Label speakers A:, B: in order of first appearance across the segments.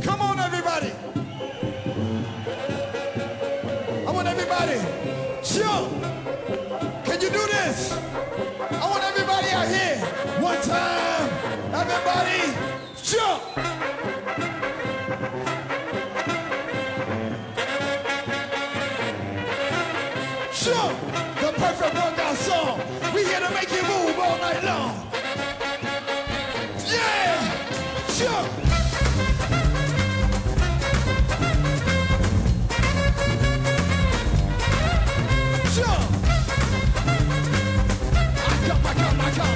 A: Come on, everybody. I want everybody. Jump. Can you do this? I want everybody out here. One time. Everybody, jump. Jump. The perfect workout song. We here to make you move all night long. Yeah. Jump. Jump. I come.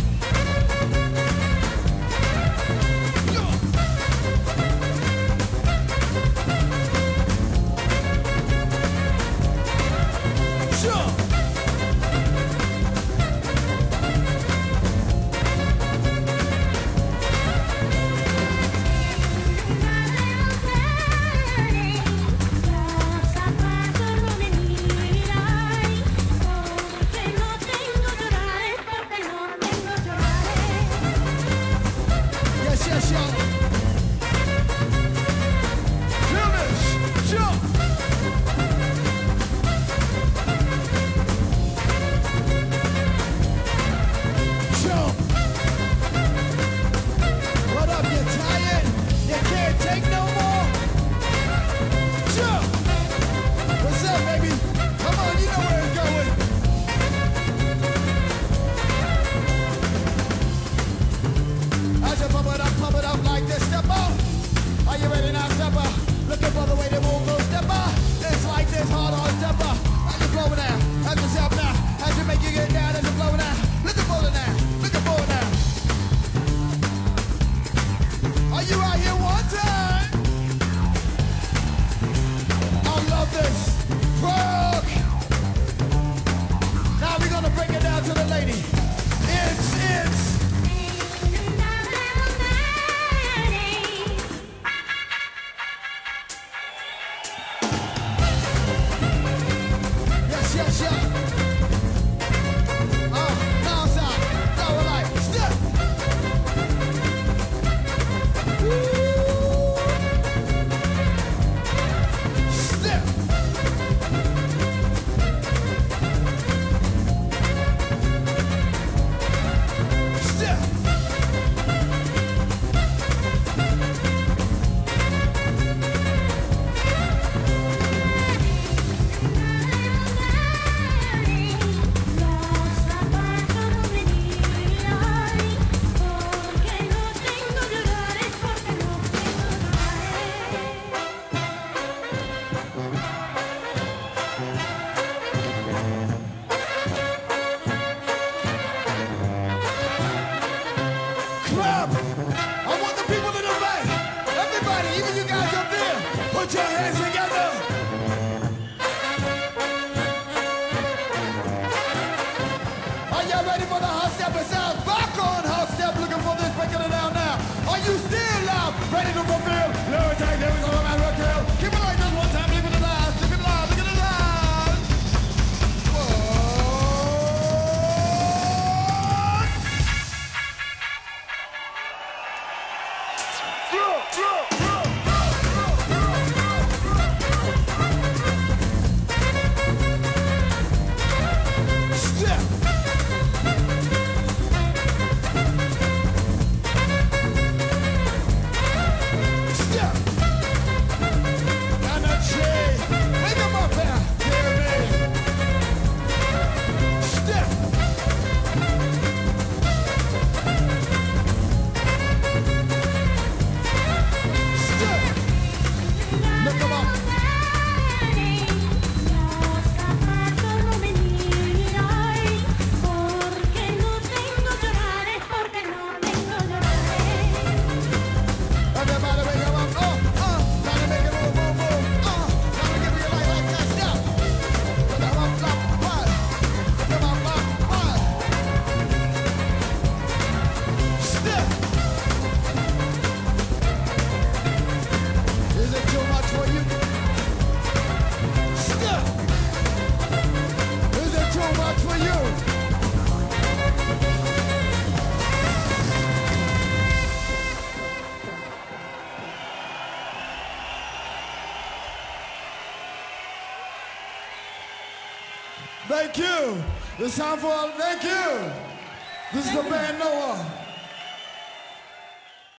A: Jump. Jump. Yes, y'all. Feel this. Jump. Jump. What up, you tired? You can't take no more? Jump. What's up, baby? Come on, you know where it's going. As you pump it up like this. Step up. Are you ready now, step up? Looking for the way to move, go step up. It's like this, hard on step up. As you flowing now, as yourself now, as you make you get down, as you flowing now. Looking forward now, looking forward now. Are you out here one time? I love this. Prague. Now we're gonna break it down to the lady. It's. Yes, yeah. Now side, throw it like step. Step. Step. Clap! I want the people to the right. Everybody, even you guys up there, put your hands together. Are y'all ready for the hot step? It sounds back on hot step. Looking for this, breaking it down now. Are you still up? Ready to fulfill? Lower tag, there we go, man, rock hill. Keep it like this one time, leave it alive, leave it alive, look at it alive. Whoa. Step. Thank you. It's time for thank you. This is the band N.O.H.A.